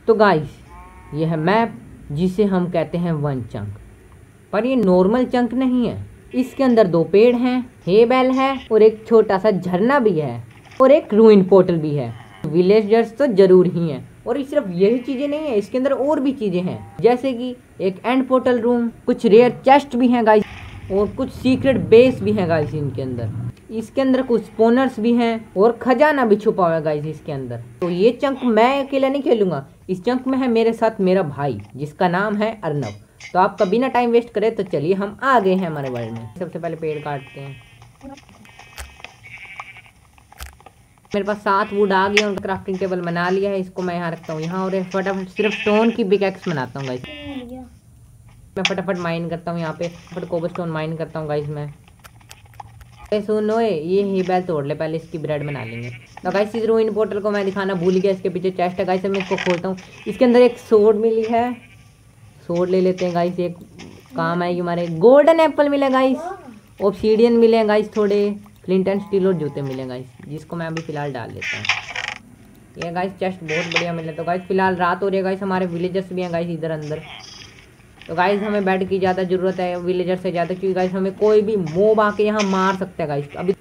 तो गाइस ये है मैप जिसे हम कहते हैं वन चंक। पर ये नॉर्मल चंक नहीं है, इसके अंदर 2 पेड़ हैं, हे बेल है और एक छोटा सा झरना भी है और एक रूइन पोर्टल भी है। विलेजर्स तो जरूर ही हैं। और ये सिर्फ यही चीजें नहीं है, इसके अंदर और भी चीजें हैं, जैसे कि एक एंड पोर्टल रूम, कुछ रेयर चेस्ट भी हैं गाइस और कुछ सीक्रेट बेस भी हैं गाइस इनके अंदर। इसके अंदर कुछ स्पोनर्स भी हैं और खजाना भी छुपा हुआ है गाइस इसके अंदर। तो ये चंक मैं अकेला नहीं खेलूंगा, इस चंक में है मेरे साथ मेरा भाई जिसका नाम है अर्नव। तो आपका बिना टाइम वेस्ट करे तो चलिए हम आ गए हैं हमारे वर्ल्ड में। सबसे पहले पेड़ काटते हैं। मेरे पास 7 वुड आ गए और क्राफ्टिंग टेबल बना लिया है, इसको मैं यहाँ रखता हूँ यहाँ। और फटाफट सिर्फ स्टोन की पिकैक्स बनाता हूँ गाइस। मैं फटाफट माइन करता हूँ यहाँ पे, फटाफट कोबलस्टोन माइन करता हूँ गाइस मैं। सुनो ये ही बैल तोड़ ले, पहले इसकी ब्रेड बना लेंगे। तो गाइस इस रूइन पोर्टल को मैं दिखाना भूल गया, इसके पीछे चेस्ट है गाइस। मैं इसको खोलता हूँ, इसके अंदर एक सोर्ड मिली है, सोर्ड ले लेते हैं गाइस, एक काम आएगी हमारे। गोल्डन एप्पल मिले गाइस, ऑब्सीडियन मिले गाइस, थोड़े फ्लिंट एंड स्टील और जूते मिले गाइस, जिसको मैं अभी फिलहाल डाल लेता हूँ। ये गाइस चेस्ट बहुत बढ़िया मिले। तो गाइस फिलहाल रात हो रही है गाइस, हमारे विलेजर्स भी हैं गाइस इधर अंदर। तो गाइस हमें बेड की ज़्यादा ज़रूरत है विलेजर से ज़्यादा, क्योंकि गाइस हमें कोई भी मोब आके यहाँ मार सकता है गाइस अभी।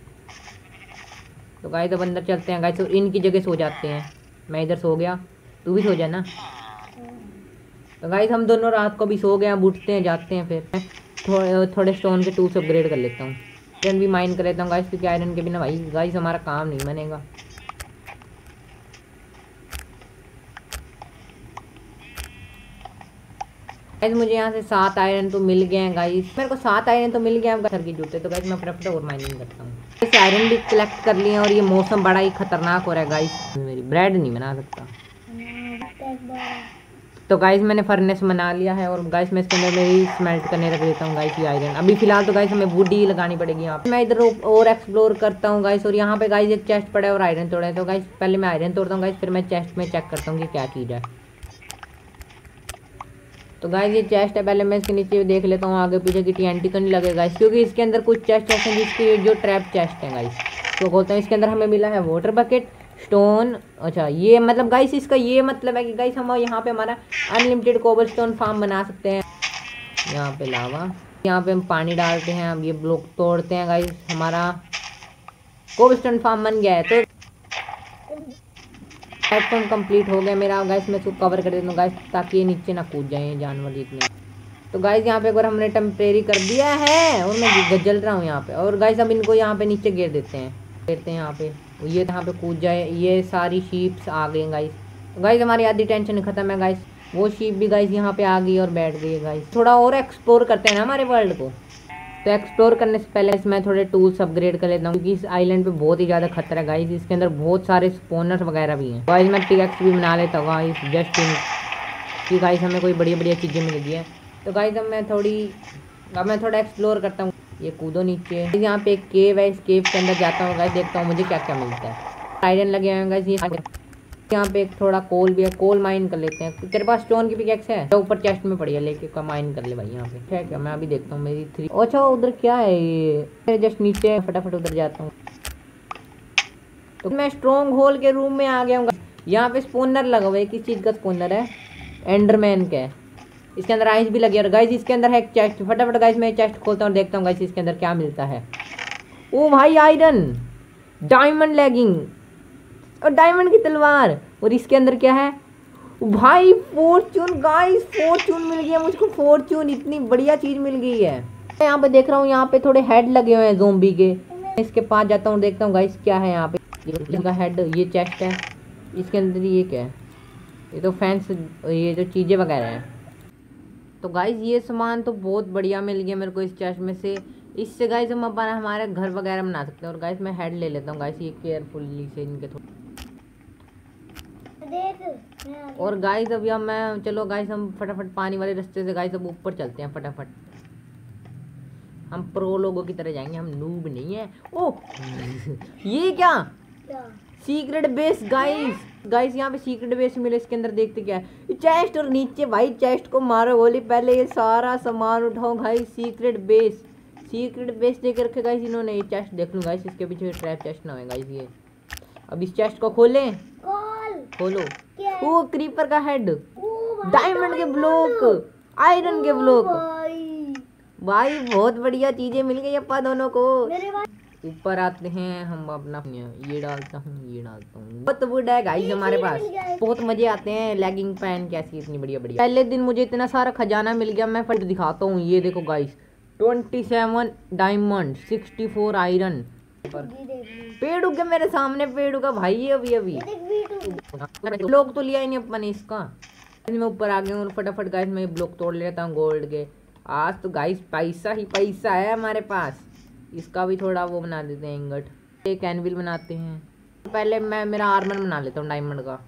तो गाइस अब अंदर चलते हैं गाइस, तो इनकी जगह सो जाते हैं। मैं इधर सो गया, तू भी सो जा ना। तो गाइस हम दोनों रात को भी सो गए, अब उठते हैं जाते हैं। फिर थोड़े स्टोन के टूल्स अपग्रेड कर लेता हूँ, आयरन भी माइन कर लेता हूँ गाइस, क्योंकि आयरन के बिना भाई गाइस हमारा काम नहीं बनेगा। गाइस मुझे यहाँ से 7 आयरन तो मिल गए हैं गाइस, मेरे को 7 आयरन तो मिल गए हैं सर की जूते। तो गाइस मैं फटाफट और माइनिंग करता हूँ। इस आयरन भी कलेक्ट कर लिए हैं और ये मौसम बड़ा ही खतरनाक हो रहा है गाइस, मेरी ब्रेड नहीं बना सकता। तो गाइस मैंने फर्नेस बना लिया है और गाइस मैं इसके अंदर मेरी स्मेल्ट करने रख देता हूँ गाइस ये आयरन। अभी फिलहाल तो गाइस हमें वुड ही लगानी पड़ेगी यहाँ पे। मैं इधर और एक्सप्लोर करता हूँ गाइस, और यहाँ पे गाइस एक चेस्ट पड़ा है और आयरन तोड़ा है। तो गाइस पहले मैं आयरन तोड़ता हूँ गाइस, फिर मैं चेस्ट में चेक करता हूँ कि क्या चीज़ है। तो गाइस ये चेस्ट है, पहले मैं इसके नीचे देख लेता हूँ आगे पीछे की TNT तो नहीं लगेगा गाइस, क्योंकि इसके अंदर कुछ चेस्ट ऐसे हैं जिसकी जो ट्रैप चेस्ट है गाइस। तो खोलते हैं, इसके अंदर हमें मिला है वाटर बकेट, स्टोन। अच्छा ये मतलब गाइस इसका ये मतलब है कि गाइस हम यहाँ पे हमारा अनलिमिटेड कोबलस्टोन फार्म बना सकते हैं। यहाँ पे लावा, यहाँ पे हम पानी डालते हैं, अब ये ब्लॉक तोड़ते हैं गाइस, हमारा कोबलस्टोन फार्म बन गया है। तो प्लेटफॉर्म कंप्लीट हो गया मेरा गाइस। मैं इसको कवर कर देता हूँ गाइस, ताकि ये नीचे ना कूद जाए जानवर जितने। तो गाइस यहाँ पे एक बार हमने टेम्परेरी कर दिया है और मैं जल रहा हूँ यहाँ पे। और गाइस अब इनको यहाँ पे नीचे गिर देते हैं, गिरते हैं यहाँ पे, ये यहाँ पे कूद जाए। ये सारी शीप्स आ गई गाइस। तो गाइस हमारी आधी टेंशन खत्म है गाइस, वो शीप भी गाइस यहाँ पे आ गई और बैठ गई है गाइस। थोड़ा और एक्सप्लोर करते हैं ना हमारे वर्ल्ड को। तो एक्सप्लोर करने से पहले मैं थोड़े टूल्स अपग्रेड कर लेता हूँ, क्योंकि इस आइलैंड पे बहुत ही ज़्यादा खतरा है गाइस, इसके अंदर बहुत सारे स्पोनर्स वगैरह भी हैं। गाइस मैं पिकैक्स भी बना लेता हूँ गाइस, जस्ट इन कि गाइस हमें कोई बढ़िया बढ़िया चीज़ें मिल गई हैं। तो गाइस अब मैं थोड़ा एक्सप्लोर करता हूँ। ये कूदो नीचे, यहाँ पे एक केव है, इस केव के अंदर जाता हूँ गाइस, देखता हूँ मुझे क्या क्या मिलता है। आयरन लगे हुए हैं गाइस, यहाँ पे एक थोड़ा कोल भी है, कोल माइन कर लेते हैं। तेरे पास स्टोन की पिकैक्स है तो ऊपर चेस्ट में पड़ी है, लेके माइन कर ले भाई यहाँ पे। ठीक है मैं अभी देखता हूँ मेरी 3। अच्छा उधर क्या है ये, जस्ट नीचे, फटाफट उधर जाता हूँ। तो मैं स्ट्रॉन्ग होल के रूम में आ गया हूँ। यहाँ पे स्पोनर लगा हुआ है, किस चीज़ का स्पोनर है, एंडरमैन का है। इसके अंदर आइस भी लगी है। और गाइस इसके अंदर है एक चेस्ट, फटाफट गाइस मैं चेस्ट खोलता हूँ, देखता हूँ गाइस इसके अंदर क्या मिलता है। ओ भाई आयरन, डायमंड लेगिंग और डायमंड की तलवार। और इसके अंदर क्या है भाई, फॉर्चून गाइस, फॉर्चून मिल गया मुझको, फॉर्चून, इतनी बढ़िया चीज मिल गई है। मैं यहाँ पे देख रहा हूँ, यहाँ पे थोड़े हेड लगे हुए हैं ज़ोंबी के। इसके पास जाता हूँ, देखता हूँ गाइस क्या है यहाँ पे। इनका हेड, ये चेस्ट है, इसके अंदर ये क्या है, ये तो फैंस, ये जो चीज़ें वगैरह हैं। तो गाइस ये सामान तो बहुत बढ़िया मिल गया मेरे को इस चेस्ट में से। इससे गाइस हम अपना हमारे घर वगैरह बना सकते हैं। और गाइस मैं हेड ले लेता हूँ गाइस, ये केयरफुली से इनके थोड़ा। और गाइस अब यहाँ मैं, चलो गाइस हम फटाफट पानी वाले रास्ते से गाइस अब ऊपर चलते हैं फटाफट। हम प्रो लोगों की तरह जाएंगे, हम नूब नहीं है। ओह ये क्या सीक्रेट बेस गाइस यहाँ पे सीक्रेट बेस मिले। इसके अंदर देखते क्या है, चेस्ट और नीचे भाई चेस्ट को मारो गोली, पहले ये सारा सामान उठाओ भाई। सीक्रेट बेस देकर रखे गाइस इन्होंने। ये चेस्ट देख लूँ गाइस, इसके पीछे ट्रैप चेस्ट ना हो गाइस ये। अब इस चेस्ट को खोलें, खोलो। वो क्रीपर का हेड, डायमंड के ब्लॉक, आयरन के ब्लॉक। भाई बहुत बढ़िया चीजें मिल गई अपा दोनों को। ऊपर आते हैं हम अपना, ये डालता हूँ, ये डालता हूँ। बहुत वुड है गाइस हमारे पास, बहुत मजे आते हैं। लेगिंग पैन कैसी इतनी बढ़िया बढ़िया। पहले दिन मुझे इतना सारा खजाना मिल गया, मैं फट दिखाता हूँ। ये देखो गाइस, 27 डायमंड, 64 आयरन। पेड़ उग गया मेरे सामने, पेड़ उगा भाई अभी अभी। ब्लॉक तो लिया ही नहीं अपन ने इसका। मैं ऊपर आ गया हूँ और फटाफट गाइस मैं ब्लॉक तोड़ लेता हूँ गोल्ड के। आज तो गाइस पैसा ही पैसा है हमारे पास। इसका भी थोड़ा वो बना देते हैं इंगट। एक एनविल बनाते हैं। पहले मैं मेरा आर्मर बना लेता हूँ डायमंड का।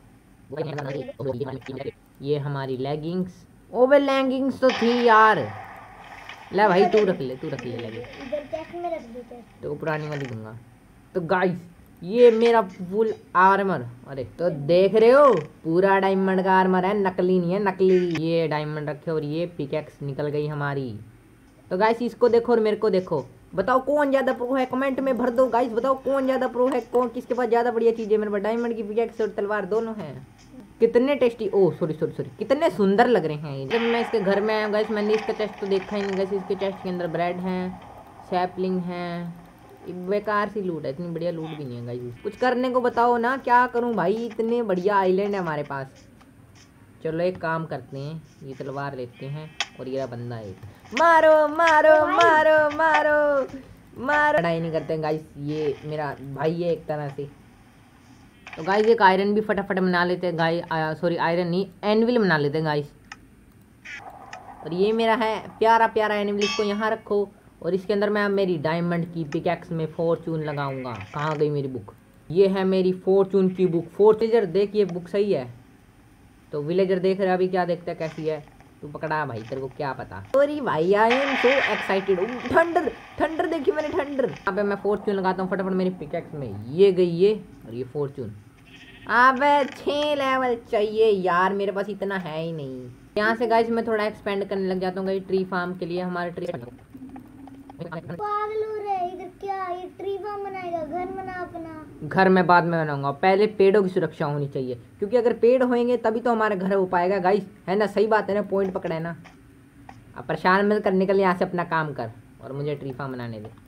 ये हमारी लेगिंग्स। ओबे लेगिंग्स तो थी यार। ले भाई तू रख ले, तू रख ले लेगिंग्स। तो पुरानी वाली दूंगा। तो गाइस ये मेरा फुल आर्मर। अरे तो देख रहे हो, पूरा डायमंड का आर्मर है, नकली नहीं है, नकली। ये डायमंड रखे और ये पिकैक्स निकल गई हमारी। तो गाइस इसको देखो और मेरे को देखो, बताओ कौन ज्यादा प्रो है, कमेंट में भर दो गाइस। बताओ कौन ज्यादा प्रो है, कौन किसके पास ज्यादा बढ़िया चीज है। मेरे पास डायमंड की पिकैक्स और तलवार दोनों है। कितने टेस्टी, ओ सॉरी सॉरी सॉरी, कितने सुंदर लग रहे हैं। जब मैं इसके घर में आया गाइस, मैंने इसका चेस्ट तो देखा ही नहीं गाइस। इसके चेस्ट के अंदर ब्रेड है, सैपलिंग है, बेकार सी लूट है, इतनी बढ़िया लूट भी नहीं है गाइस। कुछ करने को बताओ ना, क्या करूं भाई, इतने बढ़िया आइलैंड है हमारे पास। चलो एक काम करते हैं, ये तलवार लेते हैं और ये बंदा है, मारो मारो मारो मारो मारो। लड़ाई नहीं करते गाइस, ये मेरा भाई है एक तरह से। तो गाइस एक आयरन भी फटाफट बना लेते हैं गाइस, सॉरी आयरन नहीं, एनविल बना लेते हैं गाइस। और ये मेरा है प्यारा प्यारा एनविल, इसको यहाँ रखो। और इसके अंदर मैं मेरी डायमंड की पिकैक्स में फॉर्चून लगाऊंगा। कहाँ गई मेरी बुक, ये है मेरी फॉर्चून की बुक। विलेजर देख, ये बुक सही है। तो विलेजर देख रहा अभी, क्या देखता है कैसी है। तू पकड़ा भाई, तेरे को क्या पता। सॉरी भाई, I am so excited. Thunder thunder देखिए मैंने थंडर। यहाँ पे मैं फॉर्चून लगाता हूँ फटाफट मेरी पिकैक्स में। ये गई ये, और ये फॉर्चून। अबे 6 लेवल चाहिए यार, मेरे पास इतना है ही नहीं। यहाँ से गाइस मैं थोड़ा एक्सपेंड करने लग जाता हूँ ट्री फार्म के लिए। हमारे ट्री पागल हो रहे हैं इधर, क्या ये ट्री फार्म बनाएगा, घर बना अपना। घर में बाद में बनाऊंगा, पहले पेड़ों की सुरक्षा होनी चाहिए, क्योंकि अगर पेड़ होंगे तभी तो हमारा घर हो पाएगा गाइस, है ना। सही बात है ना, पॉइंट पकड़ा है ना। अब परेशान मत करने के लिए, यहाँ से अपना काम कर और मुझे ट्री फार्म बनाने दे।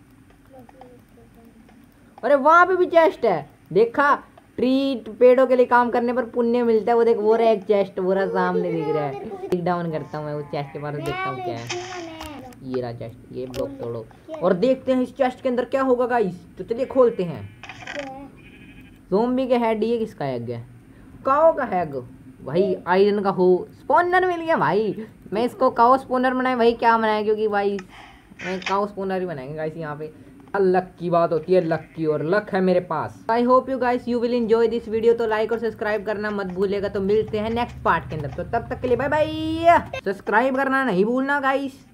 अरे वहां पे भी चेस्ट है, देखा। ट्री पेड़ों के लिए काम करने पर पुण्य मिलता है। वो देख, वो रहा एक चेस्ट, वो रहा सामने दिख रहा है। टिक डाउन करता हूँ मैं उस चेस्ट के बारे में, देखता हूँ क्या है। ये रहा चेस्ट, ये ब्लॉक तोड़ो और देखते हैं इस चेस्ट के अंदर क्या होगा गाइस। तो चलिए खोलते हैं। ज़ोंबी के हेड, ये किसका एग है, काओ का एग भाई। आयरन का हो, स्पॉनर मिल गया भाई। मैं इसको काओ स्पॉनर बनाए भाई, क्या बनाया, क्योंकि भाई मैं काओ स्पॉनर ही बनाएंगे गाइस। यहाँ पे लक की बात होती है, लक की, और लक है मेरे पास। I hope you guys you will enjoy this video. तो लाइक और सब्सक्राइब करना मत भूलिएगा। तो मिलते हैं नेक्स्ट पार्ट के अंदर, तो तब तक के लिए बाय बाय। सब्सक्राइब करना नहीं भूलना गाइस।